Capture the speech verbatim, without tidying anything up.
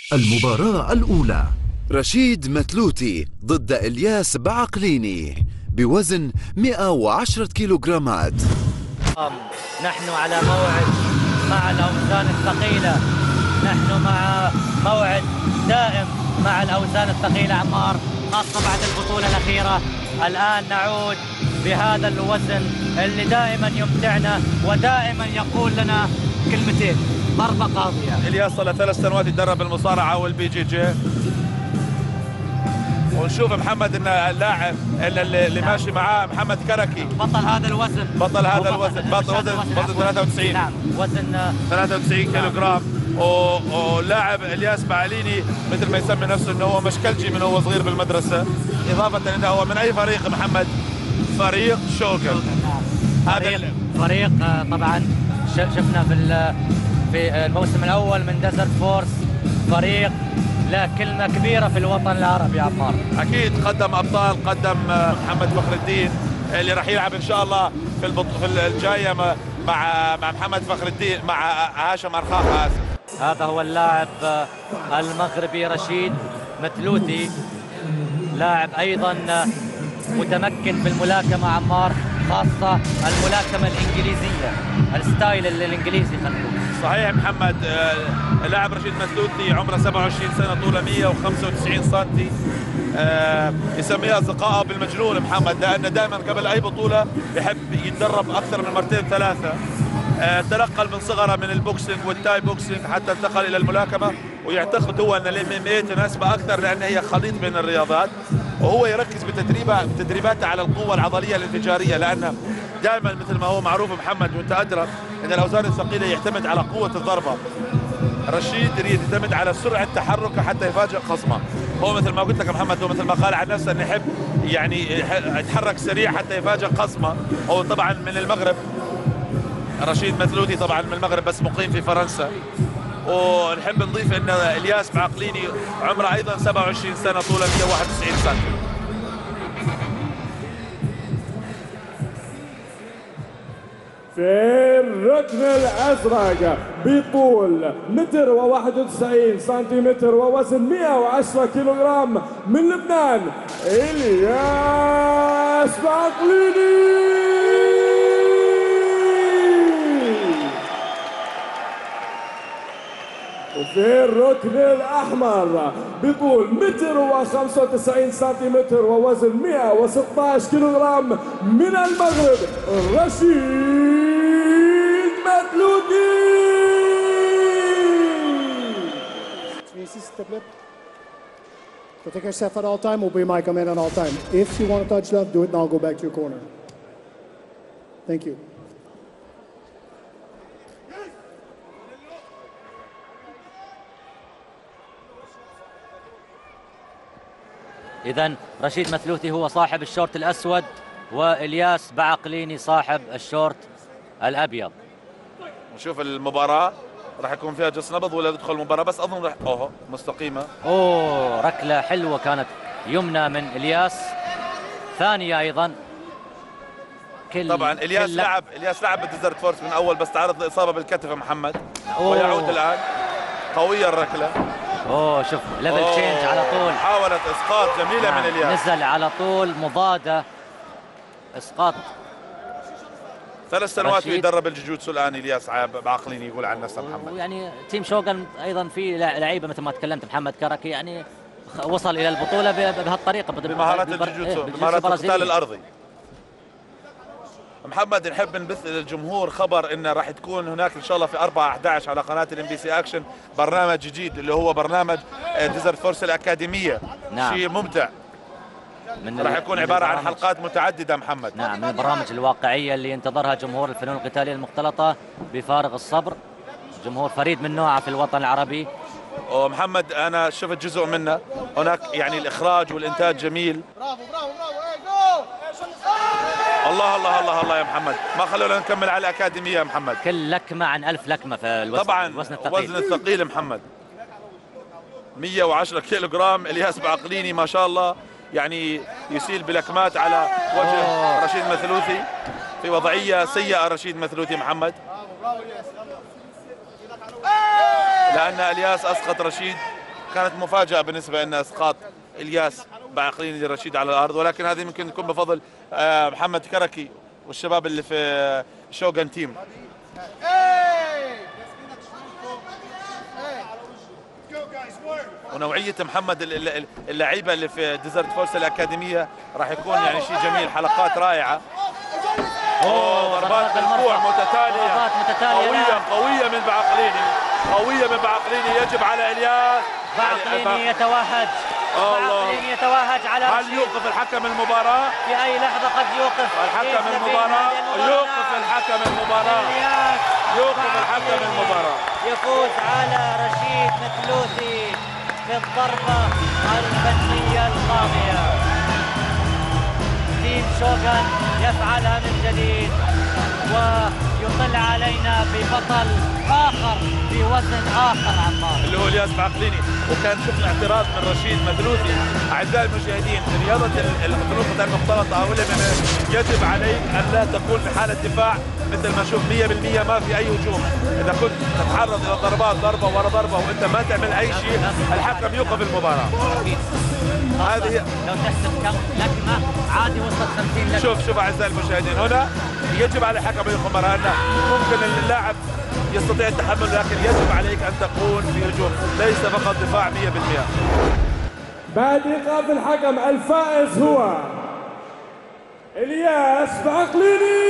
المباراة الأولى. رشيد مثلوثي ضد إلياس بعقليني بوزن مئة وعشرة كيلوغرامات. نحن على موعد مع الأوزان الثقيلة، نحن مع موعد دائم مع الأوزان الثقيلة عمار، خاصة بعد البطولة الأخيرة. الآن نعود بهذا الوزن اللي دائما يمتعنا ودائما يقول لنا كلمتين: ضربة قاضية. إلياس صار له ثلاث سنوات يتدرب المصارعة والبي جي جي، ونشوف محمد ان اللاعب اللي, اللي ماشي معاه محمد كركي بطل هذا الوزن، بطل هذا الوزن، بطل وزن وزن ثلاثة وتسعين. نعم، وزن ثلاثة وتسعين كيلو جرام. واللاعب الياس بعقليني مثل ما يسمي نفسه انه هو مشكلجي من هو صغير بالمدرسه، اضافه انه هو من اي فريق محمد؟ فريق شوغل. هذا فريق طبعا شفنا في في الموسم الاول من ديزرت فورس، فريق لا كلمة كبيرة في الوطن العربي. عمار أكيد قدم أبطال، قدم محمد فخر الدين اللي راح يلعب إن شاء الله في البط... في الجاية مع مع محمد فخر الدين مع هاشم أرخاخ. آسف. هذا هو اللاعب المغربي رشيد مثلوثي، لاعب أيضا متمكن بالملاكمة عمار، خاصة الملاكمة الإنجليزية، الستايل الإنجليزي خلينا نقول. صحيح محمد. اللاعب رشيد مثلوثي عمره سبعة وعشرين سنة، طوله مئة وخمسة وتسعين سنتي. يسميها أصدقائه بالمجنون محمد، لأنه دائما قبل أي بطولة يحب يتدرب أكثر من مرتين ثلاثة. تنقل من صغره من البوكسينج والتاي بوكسينج حتى انتقل إلى الملاكمة، ويعتقد هو أن الام ام اي تناسبه أكثر لأن هي خليط بين الرياضات، وهو يركز بتدريبه بتدريباته على القوة العضلية الانفجارية، لأنه دائما مثل ما هو معروف محمد وانت أدرى أن الأوزان الثقيلة يعتمد على قوة الضربة. رشيد يريد يعتمد على سرعة تحركه حتى يفاجئ خصمه. هو مثل ما قلت لك محمد، هو مثل ما قال عن نفسه انه يحب يعني يتحرك سريع حتى يفاجئ خصمه. هو طبعا من المغرب، رشيد مثلوثي طبعا من المغرب بس مقيم في فرنسا. ونحب نضيف ان الياس بعقليني عمره ايضا سبعة وعشرين سنة، طوله مئة وواحد وتسعين سنتي. في الركن الأزرق بطول متر وواحد وتسعين سنتيمتر ووزن مئة وعشرة كيلوغرام من لبنان، إلياس بعقليني. وفي الركن الأحمر بطول متر وخمسة وتسعين سنتيمتر ووزن مئة وستة عشر كيلوغرام من المغرب، رشيد مثلوثي. Protect yourself at all time. We'll bring my command at all time. If you want to touch left, do it now. Go back to your corner. Thank you. إذن رشيد مثلوثي هو صاحب الشورت الأسود، وإلياس بعقليني صاحب الشورت الأبيض. نشوف المباراة راح يكون فيها جس نبض ولا تدخل المباراة، بس أظن راح أوه مستقيمة. أوه ركلة حلوة كانت يمنى من إلياس، ثانية أيضا. كل طبعا إلياس كل لعب إلياس لعب بالديزرت فورس من أول، بس تعرض لإصابة بالكتف يا محمد. أوه. ويعود الآن. قوية الركلة. اوه شوف ليفل تشينج على طول، حاولت اسقاط جميله نعم. من الياس، نزل على طول مضاده اسقاط. ثلاث سنوات يدرب الجوجوتسو الان الياس بعقليني يقول عن نفسه محمد. يعني تيم شوغن ايضا في لعيبه مثل ما تكلمت محمد كركي، يعني وصل الى البطوله بهالطريقه بمهارات الجوجوتسو، بمهارات القتال الارضي. محمد نحب نبث للجمهور خبر انه راح تكون هناك ان شاء الله في أربعة أحد عشر على قناه الام بي سي اكشن برنامج جديد اللي هو برنامج ديزرت فورس الاكاديميه. نعم. شيء ممتع، من راح يكون عباره عن حلقات متعدده محمد. نعم، من البرامج الواقعيه اللي ينتظرها جمهور الفنون القتاليه المختلطه بفارغ الصبر، جمهور فريد من نوعه في الوطن العربي. ومحمد انا شفت جزء منه هناك، يعني الاخراج والانتاج جميل. برافو برافو برافو. الله الله الله الله يا محمد، ما خلونا نكمل على الأكاديمية يا محمد. كل لكمة عن ألف لكمة في الوزن. طبعا الوزن الثقيل. وزن الثقيل محمد مئة وعشرة كيلو جرام. إلياس بعقليني ما شاء الله يعني يسيل بلكمات على وجه أوه. رشيد مثلوثي في وضعية سيئة. رشيد مثلوثي محمد، لأن إلياس أسقط رشيد كانت مفاجأة بالنسبة لنا اسقاط الياس بعقليني لرشيد على الارض، ولكن هذه ممكن تكون بفضل محمد كركي والشباب اللي في شوغان تيم. ونوعية محمد اللعيبة اللي في ديزرت فورس الأكاديمية راح يكون يعني شيء جميل، حلقات رائعة. اوه ضربات بالكوع متتالية قوية قوية من بعقليني، قوية من بعقليني. يجب على الياس بعقليني يتوهج، بعقليني يتوهج على هل يوقف الحكم المباراة؟ في أي لحظة قد يوقف الحكم المباراة. يوقف الحكم المباراة. يوقف الحكم المباراة. يفوز على رشيد مثلوثي بالضربة الفنية القاضية. تيم شوغان يفعلها من جديد ويطل علينا ببطل آخر في وزن آخر عمار اللي هو الياس بعقليني. وكان شفنا اعتراض من رشيد مثلوثي. أعزائي المشاهدين، رياضة الفنون المختلطة أو الام ام اي يجب عليك أن لا تكون في حالة دفاع مثل ما نشوف مية بالمية ما في أي هجوم. إذا كنت تتعرض إلى ضربات ضربة ورا ضربة وأنت ما تعمل أي شيء الحكم يوقف المباراة. هذه لو تحسب كم لكمة عادي وصلت خمسين لكمة. شوف شوف أعزائي المشاهدين، هنا يجب على الحكم يوقف المباراة. ممكن اللاعب يستطيع التحمل، لكن يجب عليك أن تكون في هجوم ليس فقط دفاع مية بالمية. بعد إيقاف الحكم الفائز هو الياس بعقليني.